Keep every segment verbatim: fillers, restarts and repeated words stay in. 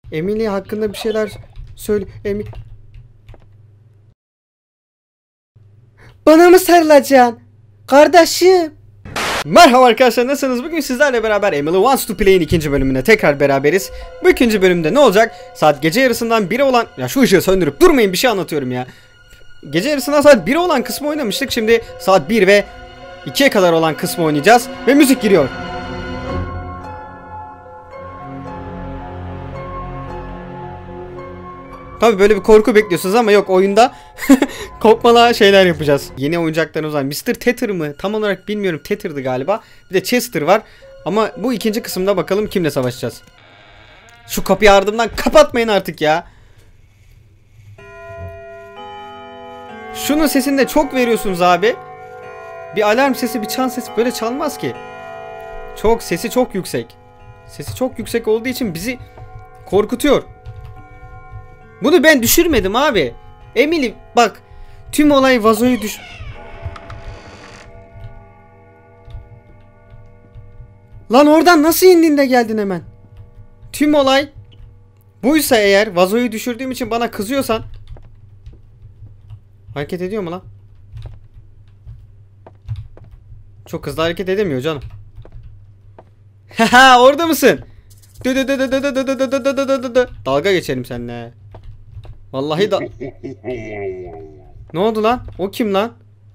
Emily hakkında bir şeyler söyle. Emi Bana mı sarılacaksın? Kardeşim. Merhaba arkadaşlar, nasılsınız? Bugün sizlerle beraber Emily Wants to Play'in ikinci bölümüne tekrar beraberiz. Bu ikinci bölümde ne olacak? Saat gece yarısından biri olan... Ya şu ışığı söndürüp durmayın, bir şey anlatıyorum ya. Gece yarısından saat biri olan kısmı oynamıştık. Şimdi saat bir ve ikiye kadar olan kısmı oynayacağız. Ve müzik giriyor. Tabii böyle bir korku bekliyorsunuz ama yok, oyunda korkmalı şeyler yapacağız. Yeni oyuncaklarımız var. mister Tether mı? Tam olarak bilmiyorum. Tether'dı galiba. Bir de Chester var. Ama bu ikinci kısımda bakalım kimle savaşacağız. Şu kapıyı ardımdan kapatmayın artık ya. Şunun sesini de çok veriyorsunuz abi. Bir alarm sesi, bir çan sesi böyle çalmaz ki. Çok sesi çok yüksek. Sesi çok yüksek olduğu için bizi korkutuyor. Bunu ben düşürmedim abi. Emily bak. Tüm olay vazoyu düş... Lan oradan nasıl indin de geldin hemen? Tüm olay buysa eğer, vazoyu düşürdüğüm için bana kızıyorsan... Hareket ediyor mu lan? Çok hızlı hareket edemiyor canım. Haha, orada mısın? Dalga geçelim seninle. Vallahi da... Ne oldu lan? O kim lan?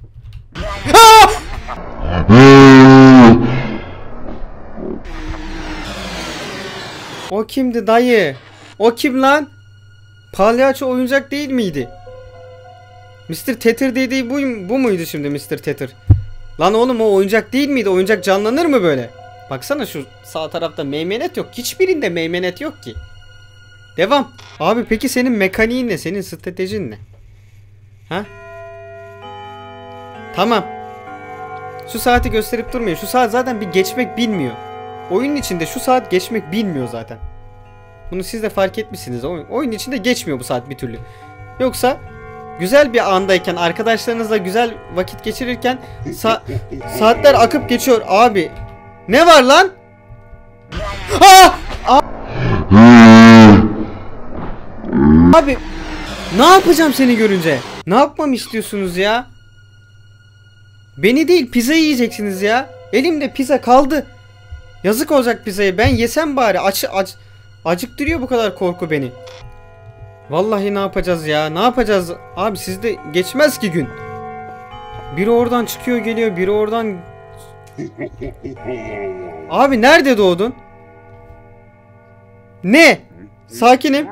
O kimdi dayı? O kim lan? Palyaço oyuncak değil miydi? mister Tether dediği bu, bu muydu şimdi mister Tether? Lan oğlum, o oyuncak değil miydi? Oyuncak canlanır mı böyle? Baksana şu sağ tarafta meymenet yok. Hiçbirinde meymenet yok ki. Devam. Abi peki senin mekaniğin ne? Senin stratejin ne? Ha? Tamam. Şu saati gösterip durmayın. Şu saat zaten bir geçmek bilmiyor. Oyunun içinde şu saat geçmek bilmiyor zaten. Bunu siz de fark etmişsiniz. Oyun, oyun içinde geçmiyor bu saat bir türlü. Yoksa güzel bir andayken, arkadaşlarınızla güzel vakit geçirirken sa saatler akıp geçiyor abi. Ne var lan? Aa! Aa! Abi ne yapacağım seni görünce? Ne yapmamı istiyorsunuz ya? Beni değil, pizza yiyeceksiniz ya. Elimde pizza kaldı. Yazık olacak pizzayı. Ben yesem bari. Aç, aç, acıktırıyor bu kadar korku beni. Vallahi ne yapacağız ya? Ne yapacağız? Abi sizde geçmez ki gün. Biri oradan çıkıyor geliyor. Biri oradan... Abi nerede doğdun? Ne? Sakinim.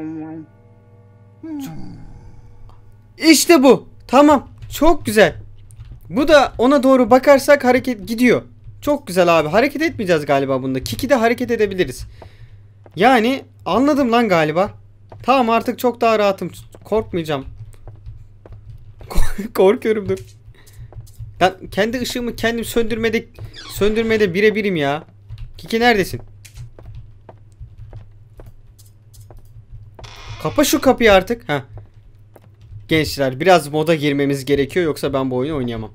İşte bu. Tamam. Çok güzel. Bu da ona doğru bakarsak hareket gidiyor. Çok güzel abi. Hareket etmeyeceğiz galiba bunda. Kiki'de hareket edebiliriz. Yani anladım lan galiba. Tamam, artık çok daha rahatım. Korkmayacağım. Korkuyorum, dur. Ben kendi ışığımı kendim söndürmede söndürmede birebirim ya. Kiki neredesin? Kapa şu kapıyı artık. Heh. Gençler biraz moda girmemiz gerekiyor, yoksa ben bu oyunu oynayamam.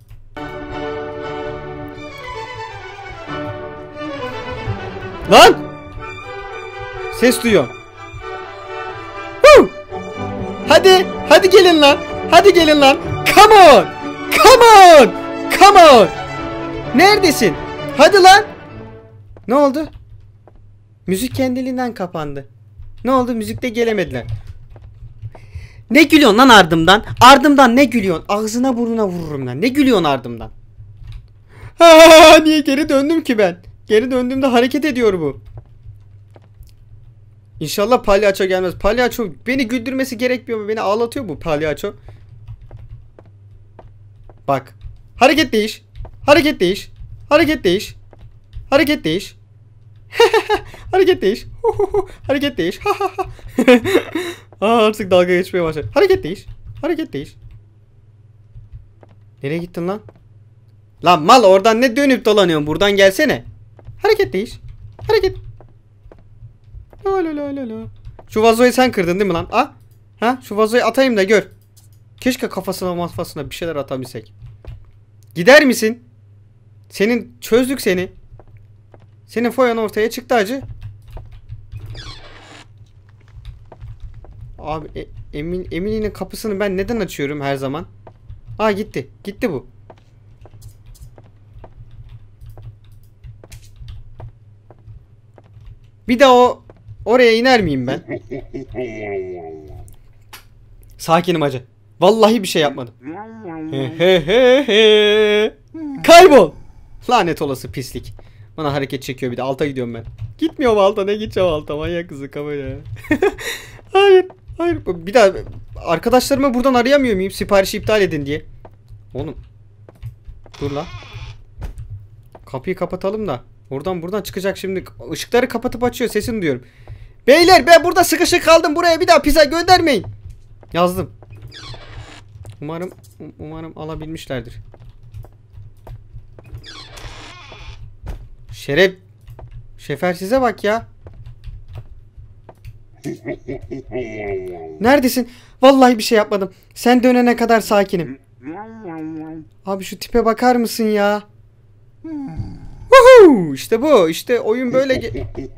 Lan! Ses duyuyorum. Huu! Hadi, hadi gelin lan. Hadi gelin lan. Come on! Come on! Come on! Neredesin? Hadi lan! Ne oldu? Müzik kendiliğinden kapandı. Ne oldu? Müzikte gelemediler. Ne gülüyorsun lan ardımdan? Ardımdan ne gülüyorsun? Ağzına burnuna vururum lan. Ne gülüyorsun ardımdan? Ha, niye geri döndüm ki ben? Geri döndüğümde hareket ediyor bu. İnşallah palyaço gelmez. Palyaço beni güldürmesi gerekmiyor mu? Beni ağlatıyor bu palyaço. Bak. Hareket değiş. Hareket değiş. Hareket değiş. Hareket değiş. Hareket değiş. Hareket değiş. Aa, artık dalga geçmeye başladı. Hareket değiş. Hareket değiş. Nereye gittin lan? Lan mal, oradan ne dönüp dolanıyorsun? Buradan gelsene. Hareket değiş. Hareket. La la la la la. Şu vazoyu sen kırdın değil mi lan? Ah. Ha? Şu vazoyu atayım da gör. Keşke kafasına mafasına bir şeyler atabilsek. Gider misin? Senin çözdük seni. Senin foyan ortaya çıktı acı. Abi e, Emin, Emily'nin kapısını ben neden açıyorum her zaman? Aa gitti. Gitti bu. Bir daha o oraya iner miyim ben? Sakinim hacı. Vallahi bir şey yapmadım. He he he he. Kaybol. Lanet olası pislik. Bana hareket çekiyor bir de alta gidiyorum ben. Gitmiyorum alta, ne gideceğim alta, manyak kızı kafaya. Hayır. Hayır. Bir daha arkadaşlarıma buradan arayamıyor muyum siparişi iptal edin diye. Oğlum. Dur la. Kapıyı kapatalım da. Oradan buradan çıkacak şimdi. Işıkları kapatıp açıyor, sesini duyuyorum. Beyler ben burada sıkışık kaldım, buraya bir daha pizza göndermeyin. Yazdım. Umarım umarım alabilmişlerdir. Şeref Şefersize bak ya. Neredesin? Vallahi bir şey yapmadım. Sen dönene kadar sakinim. Abi şu tipe bakar mısın ya? Woohoo! İşte bu. İşte oyun böyle.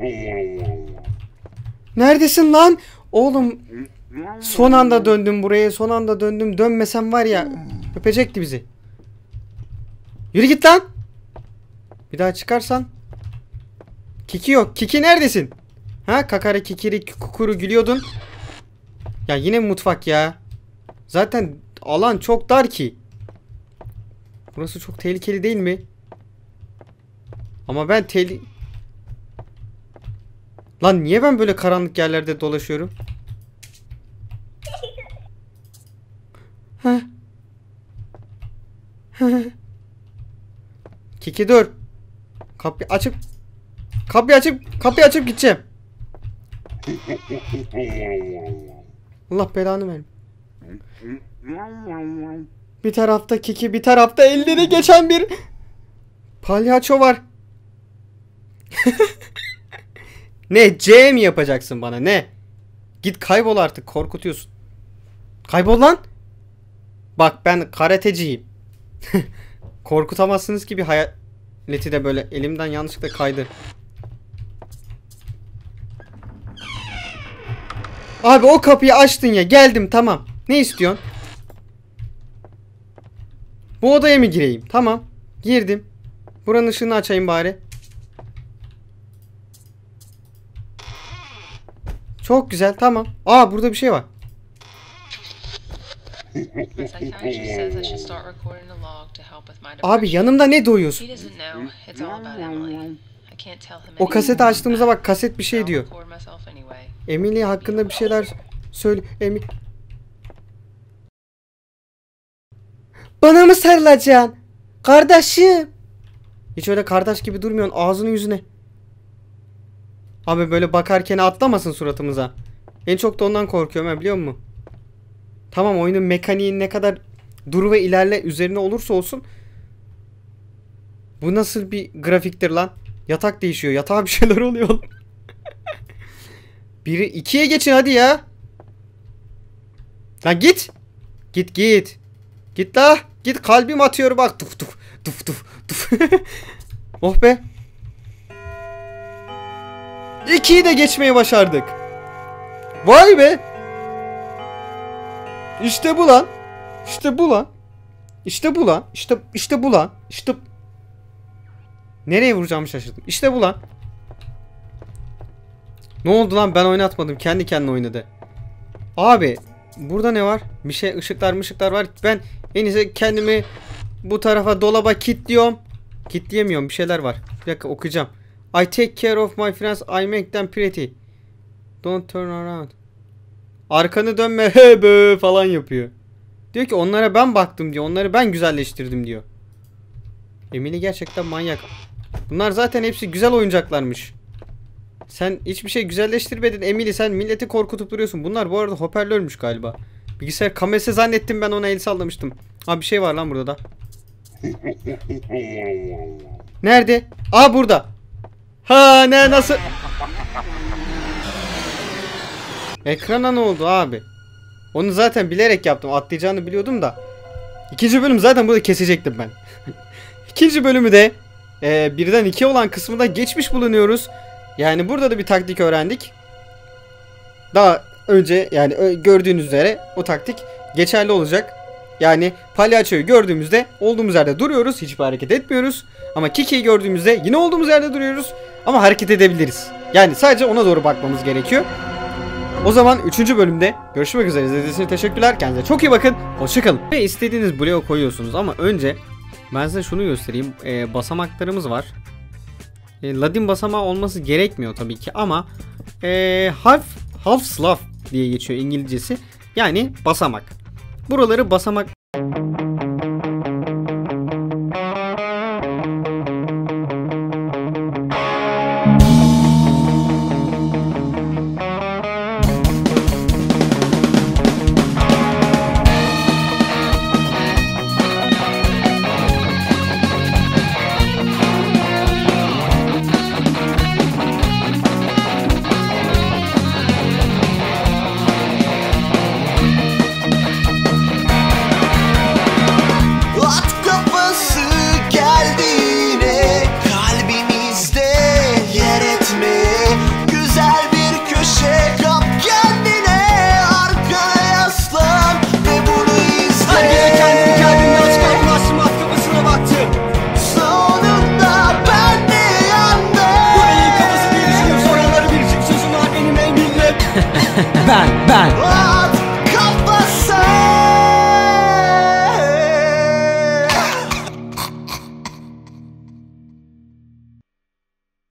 Neredesin lan? Oğlum son anda döndüm buraya. Son anda döndüm. Dönmesem var ya öpecekti bizi. Yürü git lan. Bir daha çıkarsan. Kiki yok. Kiki neredesin? Ha kakara kikiri kukuru gülüyordun. Ya yine mutfak ya. Zaten alan çok dar ki. Burası çok tehlikeli değil mi? Ama ben tehli... Lan niye ben böyle karanlık yerlerde dolaşıyorum? Heh. Kiki dur. Kapıyı açıp Kapıyı açıp Kapıyı açıp gideceğim. Allah belanı verin. Bir tarafta Kiki, bir tarafta elleri geçen bir palyaço var. Ne? C mi yapacaksın bana? Ne? Git kaybol artık, korkutuyorsun. Kaybol lan. Bak ben karateciyim. Korkutamazsınız ki bir hayaleti de böyle elimden yanlışlıkla kaydı. Abi o kapıyı açtın ya, geldim tamam. Ne istiyorsun? Bu odaya mı gireyim? Tamam. Girdim. Buranın ışığını açayım bari. Çok güzel, tamam. Aa burada bir şey var. Abi yanımda ne doyuyorsun? O kaseti açtığımıza bak, kaset bir şey diyor. Emily hakkında bir şeyler söyle. Emily. Bana mı sarılacaksın? Kardeşim. Hiç öyle kardeş gibi durmuyorsun ağzını yüzüne. Abi böyle bakarken atlamasın suratımıza. En çok da ondan korkuyorum ha, biliyor musun? Tamam, oyunun mekaniği ne kadar dur ve ilerle üzerine olursa olsun. Bu nasıl bir grafiktir lan? Yatak değişiyor. Yatağa bir şeyler oluyor. Biri ikiye geçin hadi ya. Lan git. Git git. Git la. Git, kalbim atıyor bak. Tuf tuf tuf tuf tuf. Oh be. İkiyi de geçmeyi başardık. Vay be. İşte bu lan. İşte bu lan. İşte bu lan. İşte işte bu lan. İşte nereye vuracağımı şaşırdım. İşte bu lan. Ne oldu lan, ben oynatmadım. Kendi kendine oynadı. Abi burada ne var? Bir şey, ışıklar mışıklar var. Ben en iyisi kendimi bu tarafa dolaba kilitliyorum. Kilitleyemiyorum, bir şeyler var. Bir dakika okuyacağım. I take care of my friends, I make them pretty. Don't turn around. Arkanı dönme he be falan yapıyor. Diyor ki onlara ben baktım diyor. Onları ben güzelleştirdim diyor. Emily gerçekten manyak. Bunlar zaten hepsi güzel oyuncaklarmış. Sen hiçbir şey güzelleştirmedin Emily, sen milleti korkutup duruyorsun. Bunlar bu arada hoparlörmüş galiba. Bilgisayar kamerası zannettim, ben ona el sallamıştım. Aa bir şey var lan burada da. Nerede? Aa burada. Ha ne, nasıl? Ekrana ne oldu abi? Onu zaten bilerek yaptım. Atlayacağını biliyordum da. İkinci bölüm zaten burada kesecektim ben. İkinci bölümü de e, birden iki olan kısmında geçmiş bulunuyoruz. Yani burada da bir taktik öğrendik. Daha önce yani gördüğünüz üzere o taktik geçerli olacak. Yani palyaçoyu gördüğümüzde olduğumuz yerde duruyoruz, hiçbir hareket etmiyoruz. Ama Kiki'yi gördüğümüzde yine olduğumuz yerde duruyoruz ama hareket edebiliriz. Yani sadece ona doğru bakmamız gerekiyor. O zaman üçüncü bölümde görüşmek üzere. İzlediğiniz için teşekkürler. Kendinize çok iyi bakın. Hoşçakalın. Ve istediğiniz bloğu koyuyorsunuz ama önce ben size şunu göstereyim. Ee, basamaklarımız var. Ee, Ladin basamağı olması gerekmiyor tabii ki ama ee, half, half slav diye geçiyor İngilizcesi. Yani basamak. Buraları basamak... Ben, ben.